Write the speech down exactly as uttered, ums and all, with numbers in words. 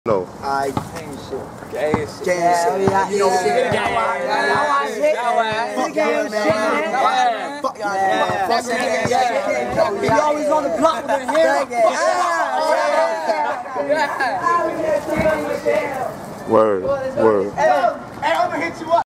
No. I gang shit. Gang shit. Gang shit. Yeah, You know what I'm saying? yeah, yeah, Fuck y'all, man. Fuck y'all, man. Fuck y'all, man. He always on the block with a hair. Word. Word. Hey, I'm gonna hit you up.